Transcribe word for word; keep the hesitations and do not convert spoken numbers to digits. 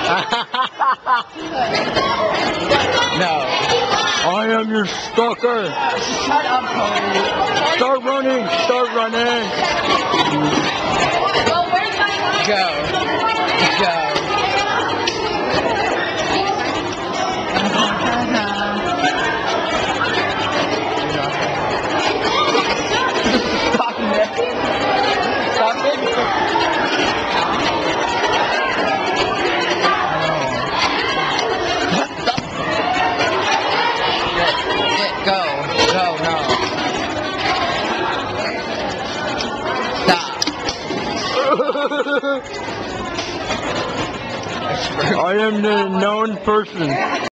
No. I am your stalker. Shut up, Cody. Start running. Start running. Well, where's my line? Go. Go. Stop it. Stop it. Go. Go, no. Stop. I am the known person.